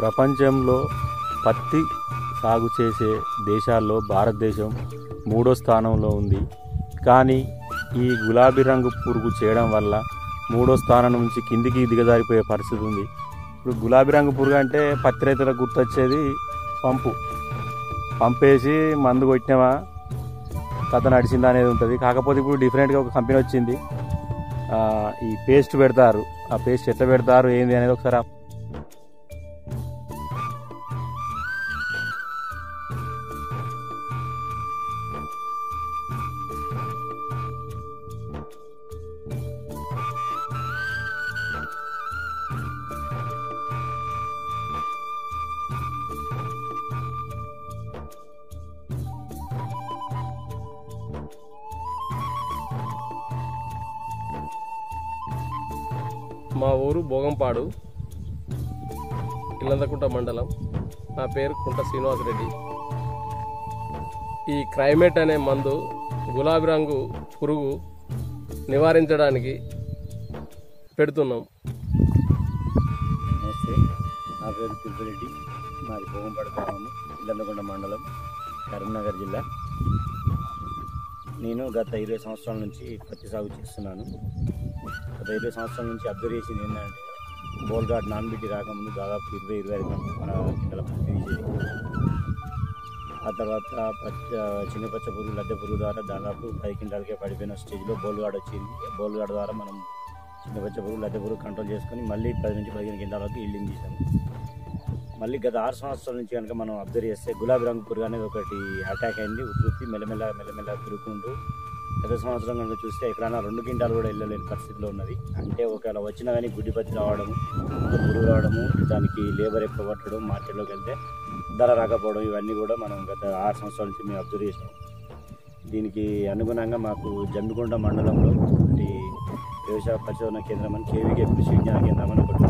ప్రపంచంలో పత్తి సాగు చేసే దేశాల్లో భారతదేశం 3వ స్థానంలో ఉంది. కానీ ఈ గులాబీ రంగు పురుగు చేయడం వల్ల 3వ స్థానం నుంచి కిందికి దిగజారిపోయే పరిస్థితి ఉంది. ఇప్పుడు గులాబీ రంగు పురుగు అంటే పత్తి రైతులకు గుర్తొచ్చేది పంపేసి మందు కొట్టినవా కథ నడిచిందా అనేది ఉంటుంది. కాకపోతే ఇప్పుడు డిఫరెంట్గా ఒక కంపెనీ వచ్చింది, ఈ పేస్ట్ పెడతారు. ఆ పేస్ట్ ఎట్లా పెడతారు ఏంది అనేది ఒకసారి మా ఊరు భోగంపాడు, ఇల్లందకుంట మండలం. నా పేరు కుంట శ్రీనివాసరెడ్డి. ఈ క్రైమేట్ అనే మందు గులాబీ రంగు పురుగు నివారించడానికి పెడుతున్నాం. నమస్తే, నా పేరు తిరుపతి. మాది భోగంపాడు గ్రామము, ఇల్లందకుంట మండలం, కరీంనగర్ జిల్లా. నేను గత 20 సంవత్సరాల నుంచి పత్తి సాగు చేస్తున్నాను. గత 20 సంవత్సరాల నుంచి అబ్జర్వ్ చేసింది ఏంటంటే, బోల్గాడ్ నాన్బిట్టి రాకముందు దాదాపు 20-25 మన కింటాల పత్తి తీసేది. ఆ తర్వాత చిన్న పచ్చ పురుగు, లద్దె పురుగు ద్వారా దాదాపు 10 క్వింటాలకే పడిపోయిన స్టేజ్లో బోల్గాడ్ వచ్చింది. బోల్గాడ్ ద్వారా మనం చిన్న పచ్చ పురుగు, లద్దె పురుగు కంట్రోల్ చేసుకొని మళ్ళీ 10 నుంచి 15 క్వింటాల వరకు ఈల్డింగ్ తీసాము. మళ్ళీ గత 6 సంవత్సరాల నుంచి కనుక మనం అబ్జర్వ్ చేస్తే గులాబీ రంగు పురుగు అనేది ఒకటి అటాక్ అయింది. ఉత్పత్తి మెల్లమెల్ల పెరుగుకుంటూ గత సంవత్సరం కనుక చూస్తే ఎక్కడైనా 2 క్వింటాలు కూడా వెళ్ళలేని పరిస్థితిలో ఉన్నది. అంటే ఒకవేళ వచ్చినా కానీ గుడ్డి పత్తి రావడము, పురుగు రావడము, దానికి లేబర్ ఎక్కువ పట్టడం, మార్కెట్లోకి వెళ్తే ధర రాకపోవడం, ఇవన్నీ కూడా మనం గత 6 సంవత్సరాల నుంచి మేము అబ్జర్వ్ చేసాం. దీనికి అనుగుణంగా మాకు జమ్మికుంట మండలంలో ఒకటి వ్యవసాయ పరిశోధన కేంద్రం అని కేవీకే కృషి విజ్ఞాన కేంద్రం అని ఒకటి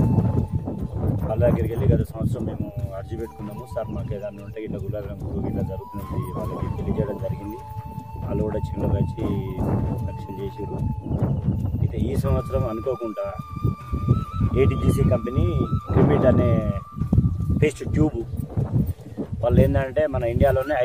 వాళ్ళ దగ్గరికి వెళ్ళి గత సంవత్సరం మేము అర్జీ పెట్టుకున్నాము. సార్ మాకు ఏదైనా ఉంటే ఇట్లా గులాబీ రంగు పురుగు ఇట్లా జరుగుతుంది వాళ్ళకి తెలియజేయడం జరిగింది. వాళ్ళు కూడా చిన్నగా వచ్చి రక్షణ చేసారు. అయితే ఈ సంవత్సరం అనుకోకుండా ఏటీజీసీ కంపెనీ క్రిమిట్ అనే పేస్ట్ ట్యూబ్ వాళ్ళు ఏంటంటే మన ఇండియాలోనే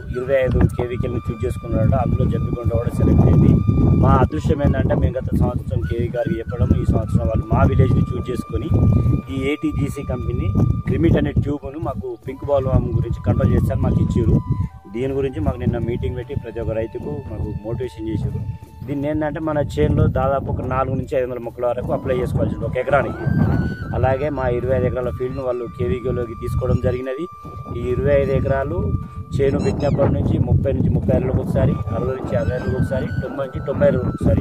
25 కేవీకేలను చూజ్ చేసుకున్నారట. అందులో జమ్మికుంట కూడా సెలెక్ట్ అయింది. మా అదృష్టం ఏంటంటే మేము గత సంవత్సరం కేవీ గారికి చెప్పడం, ఈ సంవత్సరం వాళ్ళు మా విలేజ్ని చూజ్ చేసుకొని ఈ ఏటీజీసీ కంపెనీ క్రిమిట్ అనే ట్యూబ్ను మాకు పింక్ బాల్ గురించి కంట్రోల్ చేస్తారు మాకు ఇచ్చారు. దీని గురించి మాకు నిన్న మీటింగ్ పెట్టి ప్రతి ఒక్క రైతుకు మాకు మోటివేషన్ చేశారు. దీన్ని ఏంటంటే మన చేనులో దాదాపు ఒక 400 నుంచి 500 మొక్కల వరకు అప్లై చేసుకోవాల్సి ఉంటుంది ఒక ఎకరానికి. అలాగే మా 25 ఎకరాల ఫీల్డ్ను వాళ్ళు కేవీకేలోకి తీసుకోవడం జరిగినది. ఈ 25 ఎకరాలు చేను పెట్టినప్పటి నుంచి 30 నుంచి 35 రోజులకు ఒకసారి, 60 నుంచి 60 రోజులకు ఒకసారి, 90 నుంచి 90 రోజులకు ఒకసారి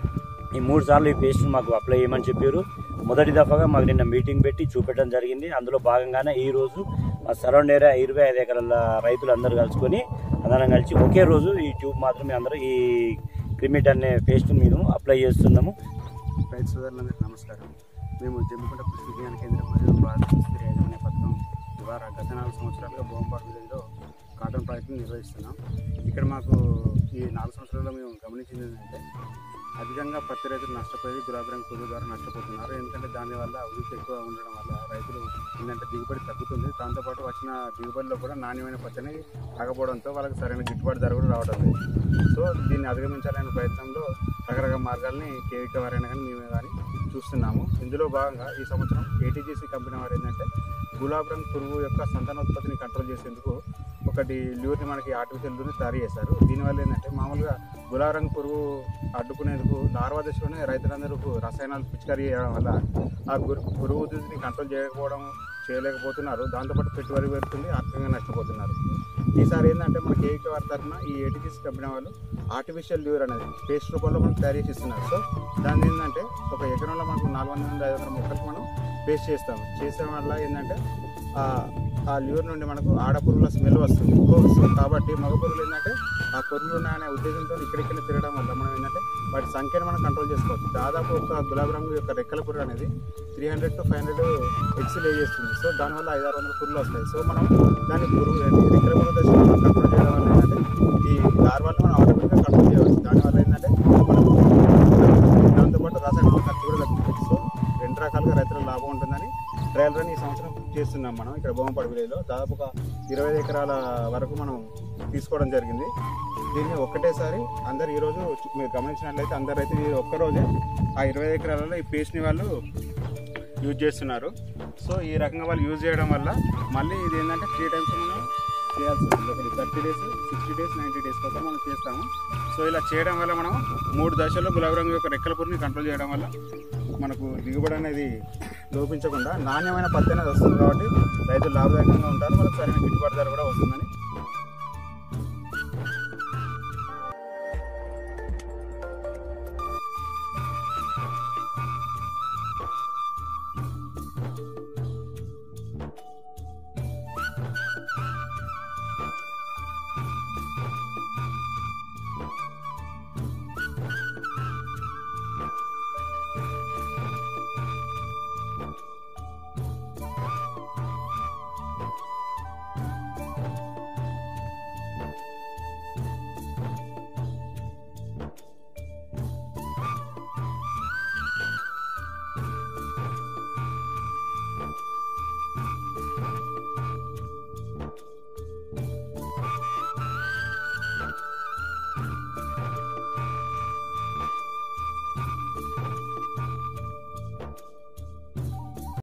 ఈ 3 సార్లు ఈ పేస్ట్ని మాకు అప్లై చేయమని చెప్పారు. మొదటి దఫాగా మాకు నిన్న మీటింగ్ పెట్టి చూపెట్టడం జరిగింది. అందులో భాగంగానే ఈరోజు మా సరౌండ్ ఏరియా 25 ఎకరాల రైతులు అందరూ కలుసుకొని అందరం కలిసి ఒకే రోజు ఈ ట్యూబ్ మాత్రమే అందరూ ఈ క్రిమిట్ అనే పేస్ట్ మేము అప్లై చేస్తున్నాము. రైతు సోదరులందరికీ నమస్కారం. మేము జమ్మికుంట కృషి విజ్ఞాన కేంద్రం మరియు భారత సుస్థిర యాజమాన్య పథకం ద్వారా గత 4 సంవత్సరాలుగా భోగంపాడు విలేజ్లో కాటన్ ప్రాజెక్టును నిర్వహిస్తున్నాం. ఇక్కడ మాకు ఈ 4 సంవత్సరాల్లో మేము గమనించింది ఏంటంటే, అధికంగా పత్తి రైతులు నష్టపోయి గులాబీ రంగు పురుగు ద్వారా నష్టపోతున్నారు. ఎందుకంటే దానివల్ల ఉధృతి ఎక్కువ ఉండడం వల్ల రైతులు ఏంటంటే దిగుబడి తగ్గుతుంది. దాంతోపాటు వచ్చిన దిగుబడిలో కూడా నాణ్యమైన పత్తిని రాకపోవడంతో వాళ్ళకి సరైన గిట్టుబాటు ధర కూడా రావడం లేదు. సో దీన్ని అధిగమించాలనే ప్రయత్నంలో రకరకాల మార్గాల్ని కేవీకే వారైనా కానీ మేము కానీ చూస్తున్నాము. ఇందులో భాగంగా ఈ సంవత్సరం ఏటీజీసీ కంపెనీ వారు ఏంటంటే గులాబీ రంగు పురుగు యొక్క సంతానోత్పత్తిని కంట్రోల్ చేసేందుకు ఒకటి ల్యూర్ని మనకి ఆర్టిఫిషియల్ ల్యూర్ని తయారు చేశారు. దీనివల్ల ఏంటంటే మామూలుగా గులాబీ రంగు పురుగు అడ్డుకునేందుకు లార్వా దశలోనే రైతులందరూ రసాయనాలు పిచికారీ చేయడం వల్ల ఆ పురుగు ఉధృతిని కంట్రోల్ చేయలేకపోతున్నారు. దాంతోపాటు పెట్టుబడి పెడుతుంది, ఆర్థికంగా నష్టపోతున్నారు. ఈసారి ఏంటంటే మన కేవీకే వారి తరఫున ఈ ఏటీజీసీ కంపెనీ వాళ్ళు ఆర్టిఫిషియల్ ల్యూర్ అనేది పేస్ట్ రూపంలో మనకు తయారు చేసి ఇస్తున్నారు. సో దాన్ని ఏంటంటే ఒక ఎకరంలో మనకు 400 నుండి 500 మొక్కలకు మనం పేస్ట్ చేస్తాము. చేసే వల్ల ఏంటంటే ఆ ల్యూర్ నుండి మనకు ఆడపురుగుల స్మెల్ వస్తుంది. సో కాబట్టి మగ పురుగులు ఏంటంటే ఆ పురుగులు ఉన్నాయనే ఉద్దేశంతో ఇక్కడిక్కడ తిరగడం వల్ల మనం ఏంటంటే వాటి సంఖ్యను మనం కంట్రోల్ చేసుకోవచ్చు. దాదాపు ఒక గులాబీ రంగు యొక్క రెక్కల పురుగు అనేది 300 to 500 ఎగ్స్ లే చేస్తుంది. సో దానివల్ల 500-600 పురుగులు వస్తాయి. సో మనం దాని పురుగు రెక్కల పురుగు దశలో మనం కంట్రోల్ చేయడం వల్ల ఏంటంటే ఈ లార్వాలను మనం ఆటోమేటిక్గా కంట్రోల్ చేయవచ్చు. దానివల్ల ఏంటంటే మనకు దాంతోపాటు రసాయన ఖర్చు కూడా తగ్గుతుంది. సో 2 రకాలుగా రైతులకు లాభం ఉంటుందని ట్రయల్ రన్ ఈ సంవత్సరం చేస్తున్నాం మనం ఇక్కడ బొమ్మపాడు విలేజ్లో. దాదాపు ఒక 25 ఎకరాల వరకు మనం తీసుకోవడం జరిగింది. దీన్ని ఒక్కటేసారి అందరు ఈరోజు మీరు గమనించినట్లయితే అందరు రైతు ఒక్కరోజే ఆ 25 ఎకరాలలో ఈ పేస్ట్ని వాళ్ళు యూజ్ చేస్తున్నారు. సో ఈ రకంగా వాళ్ళు యూజ్ చేయడం వల్ల మళ్ళీ ఇది ఏంటంటే 3 టైమ్స్ మనం చేయాల్సి ఉంటుంది. ఒకటి 30 డేస్, 60 డేస్, 90 డేస్ కోసం మనం చేస్తాము. సో ఇలా చేయడం వల్ల మనం 3 దశల్లో గులాబీ రంగు యొక్క రెక్కల పురుగుని కంట్రోల్ చేయడం వల్ల మనకు దిగుబడి అనేది లోపించకుండా నాణ్యమైన పత్తి అనేది వస్తుంది. కాబట్టి రైతులు లాభదాయకంగా ఉంటారు, వాళ్ళకి సరైన గిట్టుబాటు ధర కూడా వస్తుందని